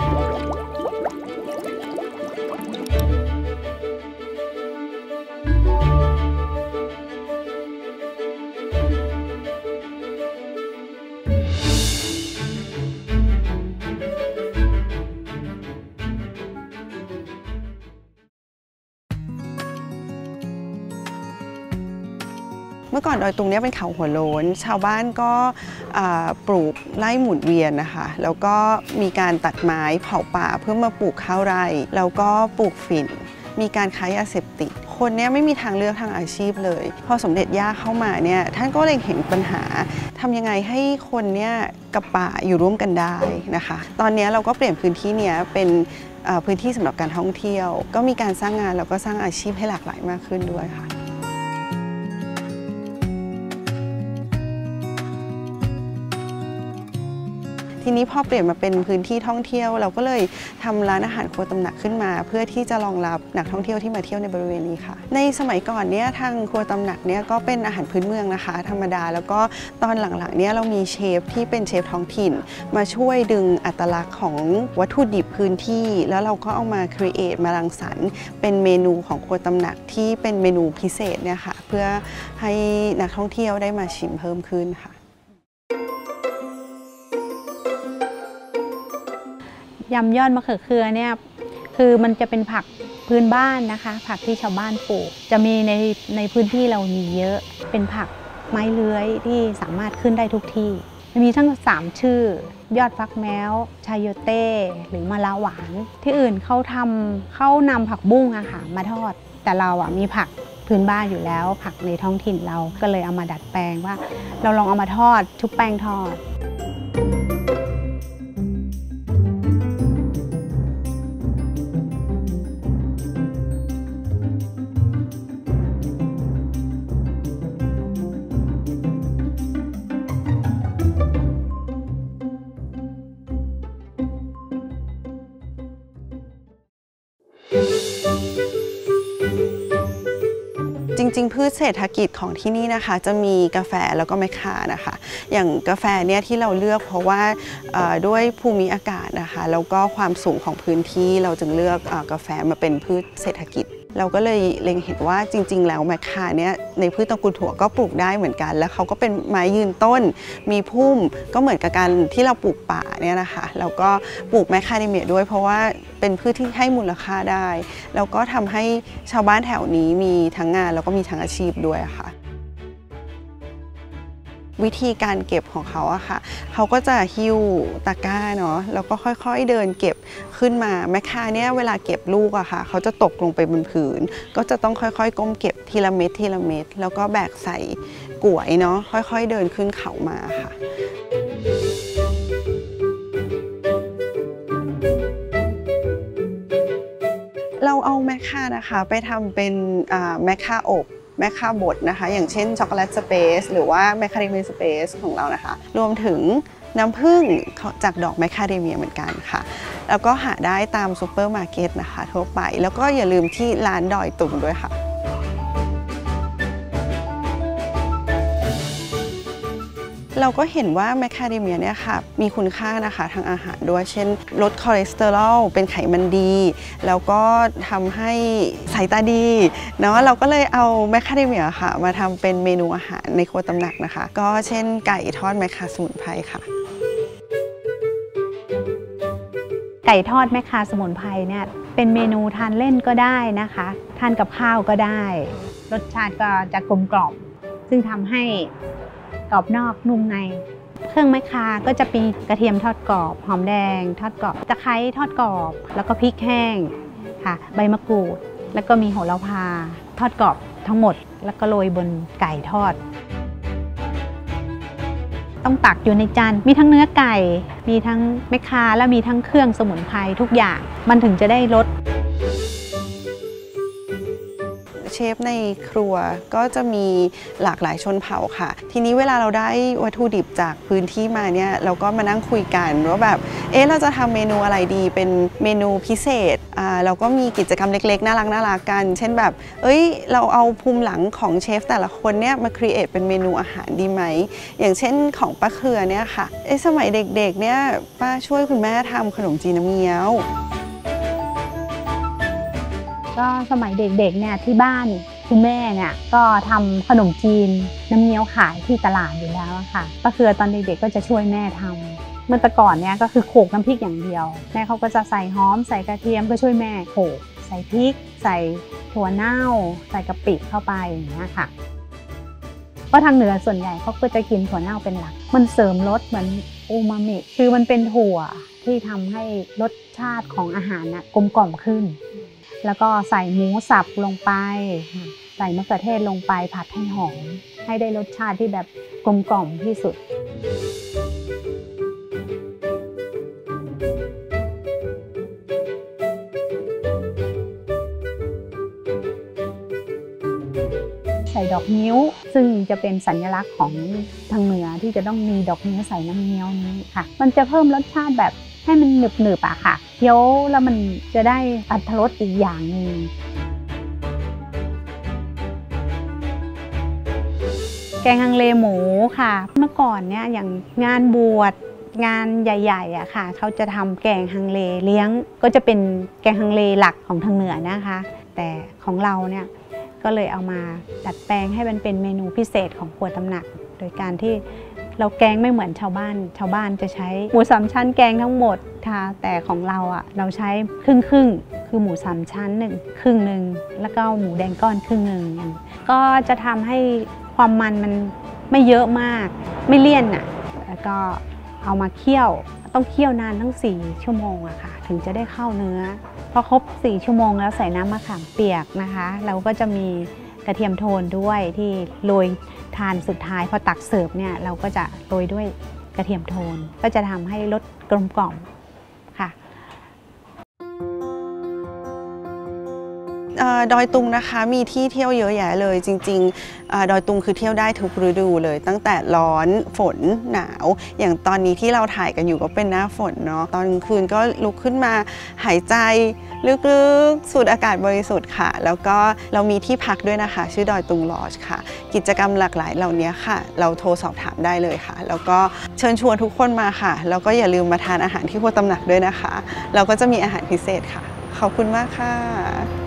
เมื่อก่อนดอยตุงเนี่ยเป็นเขาหัวโล้นชาวบ้านก็ปลูกไร่หมุนเวียนนะคะแล้วก็มีการตัดไม้เผาป่าเพื่อมาปลูกข้าวไร่แล้วก็ปลูกฝิ่นมีการค้ายาเสพติดคนเนี่ยไม่มีทางเลือกทางอาชีพเลยพอสมเด็จย่าเข้ามาเนี่ยท่านก็เลยเห็นปัญหาทำยังไงให้คนเนี่ยกับป่าอยู่ร่วมกันได้นะคะตอนนี้เราก็เปลี่ยนพื้นที่เนี่ยเป็นพื้นที่สำหรับการท่องเที่ยวก็มีการสร้างงานแล้วก็สร้างอาชีพให้หลากหลายมากขึ้นด้วยค่ะทีนี้พอเปลี่ยนมาเป็นพื้นที่ท่องเที่ยวเราก็เลยทำร้านอาหารครัวตำหนักขึ้นมาเพื่อที่จะรองรับนักท่องเที่ยวที่มาเที่ยวในบริเวณนี้ค่ะในสมัยก่อนเนี่ยทางครัวตำหนักเนี่ยก็เป็นอาหารพื้นเมืองนะคะธรรมดาแล้วก็ตอนหลังๆเนี่ยเรามีเชฟที่เป็นเชฟท้องถิ่นมาช่วยดึงอัตลักษณ์ของวัตถุดิบพื้นที่แล้วเราก็เอามาครีเอทมารังสรรค์เป็นเมนูของครัวตำหนักที่เป็นเมนูพิเศษเนี่ยค่ะเพื่อให้นักท่องเที่ยวได้มาชิมเพิ่มขึ้นค่ะยำยอดมะเขือเขือเนี่ยคือมันจะเป็นผักพื้นบ้านนะคะผักที่ชาวบ้านปลูกจะมีในพื้นที่เรามีเยอะเป็นผักไม้เลื้อยที่สามารถขึ้นได้ทุกที่มีทั้ง3ชื่อยอดฟักแมวชายโยเต้หรือมะละหวานที่อื่นเขานำผักบุ้งอะค่ะมาทอดแต่เราอะมีผักพื้นบ้านอยู่แล้วผักในท้องถิ่นเราก็เลยเอามาดัดแปลงว่าเราลองเอามาทอดชุบแป้งทอดจริงๆพืชเศรษฐกิจของที่นี่นะคะจะมีกาแฟแล้วก็แมคคานะคะอย่างกาแฟเนี่ยที่เราเลือกเพราะว่าด้วยภูมิอากาศนะคะแล้วก็ความสูงของพื้นที่เราจึงเลือกกาแฟมาเป็นพืชเศรษฐกิจเราก็เลยเล็งเห็นว่าจริงๆแล้วแมคคาเนี่ยในพืชตระกูลถั่วก็ปลูกได้เหมือนกันแล้วเขาก็เป็นไม้ยืนต้นมีพุ่มก็เหมือนกับการที่เราปลูกป่าเนี่ยนะคะแล้วก็ปลูกแมคคาเดเมียด้วยเพราะว่าเป็นพืชที่ให้มูลค่าได้แล้วก็ทำให้ชาวบ้านแถวนี้มีทั้งงานแล้วก็มีทั้งอาชีพด้วยค่ะวิธีการเก็บของเขาอะค่ะเขาก็จะหิ้วตะกร้าเนาะแล้วก็ค่อยๆเดินเก็บขึ้นมาแมคคาเนี่ยเวลาเก็บลูกอะค่ะเขาจะตกลงไปบนพื้นก็จะต้องค่อยๆก้มเก็บทีละเม็ดทีละเม็ดแล้วก็แบกใส่ก๋วยเนาะค่อยๆเดินขึ้นเขามาค่ะเราเอาแมคคานะคะไปทำเป็นแมคคาอบแมคคาบดนะคะอย่างเช่นช็อกโกแลตสเปซหรือว่าแมคคาเดเมียสเปซของเรานะคะรวมถึงน้ำผึ้งจากดอกแมคคาเดเมียเหมือนกันค่ะแล้วก็หาได้ตามซูเปอร์มาร์เก็ตนะคะทั่วไปแล้วก็อย่าลืมที่ร้านดอยตุงด้วยค่ะเราก็เห็นว่าแมคคาเดเมียเนี่ยค่ะมีคุณค่านะคะทางอาหารด้วยเช่นลดคอเลสเตอรอลเป็นไขมันดีแล้วก็ทำให้สายตาดีเนาะเราก็เลยเอาแมคคาเดเมียค่ะมาทำเป็นเมนูอาหารในครัวตำหนักนะคะก็เช่นไก่ทอดแมคคาสมุนไพรค่ะไก่ทอดแมคคาสมุนไพรเนี่ยเป็นเมนูทานเล่นก็ได้นะคะทานกับข้าวก็ได้รสชาติก็จะกลมกล่อมซึ่งทำให้กรอบนอกนุ่มในเครื่องแมคคาก็จะมีกระเทียมทอดกรอบหอมแดงทอดกรอบตะไคร้ทอดกรอบแล้วก็พริกแห้งค่ะใบมะกรูดแล้วก็มีโหระพาทอดกรอบทั้งหมดแล้วก็โรยบนไก่ทอดต้องตักอยู่ในจานมีทั้งเนื้อไก่มีทั้งแมคคาและมีทั้งเครื่องสมุนไพรทุกอย่างมันถึงจะได้รสเชฟในครัวก็จะมีหลากหลายชนเผ่าค่ะทีนี้เวลาเราได้วัตถุดิบจากพื้นที่มาเนี่ยเราก็มานั่งคุยกันว่าแบบเราจะทำเมนูอะไรดีเป็นเมนูพิเศษเราก็มีกิจกรรมเล็กๆน่ารักกันเช่นแบบเราเอาภูมิหลังของเชฟแต่ละคนเนี่ยมาครีเอทเป็นเมนูอาหารดีไหมอย่างเช่นของป้าเครือเนี่ยค่ะสมัยเด็กๆเนี่ยป้าช่วยคุณแม่ทำขนมจีนน้ำเงี้ยวก็สมัยเด็กๆเนี่ยที่บ้านคุณแม่เนี่ยก็ทำขนมจีนน้ำเงี้ยวขายที่ตลาดอยู่แล้วค่ะป้าเครือตอนเด็กๆก็จะช่วยแม่ทำเมื่อแต่ก่อนเนี่ยก็คือโขลกน้ำพริกอย่างเดียวแม่เขาก็จะใส่หอมใส่กระเทียมก็ช่วยแม่โขลกใส่พริกใส่ถั่วเน่าใส่กะปิเข้าไปอย่างเงี้ยค่ะเพราะทางเหนือส่วนใหญ่เขาก็จะกินถั่วเน่าเป็นหลักมันเสริมรสเหมือนอูมามิคือมันเป็นถั่วที่ทำให้รสชาติของอาหารน่ะกลมกล่อมขึ้นแล้วก็ใส่หมูสับลงไปใส่มะเขือเทศลงไปผัดให้หอมให้ได้รสชาติที่แบบกลมกล่อมที่สุดใส่ดอกนิ้วซึ่งจะเป็นสัญลักษณ์ของทางเหนือที่จะต้องมีดอกนิ้วใส่น้ำเงี้ยวนี้ค่ะมันจะเพิ่มรสชาติแบบให้มันหนึบๆอะค่ะเคี้ยวแล้วมันจะได้อรรถรสอีกอย่างหนึ่งแกงฮังเลหมูค่ะเมื่อก่อนเนี่ยอย่างงานบวชงานใหญ่ๆอะค่ะเขาจะทำแกงฮังเลเลี้ยงก็จะเป็นแกงฮังเลหลักของทางเหนือนะคะแต่ของเราเนี่ยก็เลยเอามาดัดแปลงให้มันเป็นเมนูพิเศษของครัวตำหนักโดยการที่เราแกงไม่เหมือนชาวบ้านจะใช้หมูสามชั้นแกงทั้งหมดค่ะแต่ของเราอ่ะเราใช้ครึ่งคือหมูสามชั้นครึ่งหนึ่งแล้วก็หมูแดงก้อนครึ่งหนึ่งก็จะทำให้ความมันไม่เยอะมากไม่เลี่ยนอ่ะแล้วก็เอามาเคี่ยวต้องเคี่ยวนานทั้ง4 ชั่วโมงอะค่ะถึงจะได้เข้าเนื้อพอครบ4 ชั่วโมงแล้วใส่น้ำมะขามเปียกนะคะเราก็จะมีกระเทียมโทนด้วยที่โรยทานสุดท้ายพอตักเสิร์ฟเนี่ยเราก็จะโรยด้วยกระเทียมโทนก็จะทำให้รสกลมกล่อมค่ะดอยตุงนะคะมีที่เที่ยวเยอะแยะเลยจริงๆดอยตุงคือเที่ยวได้ทุกฤดูเลยตั้งแต่ร้อนฝนหนาวอย่างตอนนี้ที่เราถ่ายกันอยู่ก็เป็นหน้าฝนเนาะตอนกลางคืนก็ลุกขึ้นมาหายใจลึกๆสูดอากาศบริสุทธิ์ค่ะแล้วก็เรามีที่พักด้วยนะคะชื่อดอยตุงลอจค่ะกิจกรรมหลากหลายเหล่านี้ค่ะเราโทรสอบถามได้เลยค่ะแล้วก็เชิญชวนทุกคนมาค่ะแล้วก็อย่าลืมมาทานอาหารที่ครัวตำหนักด้วยนะคะเราก็จะมีอาหารพิเศษค่ะขอบคุณมากค่ะ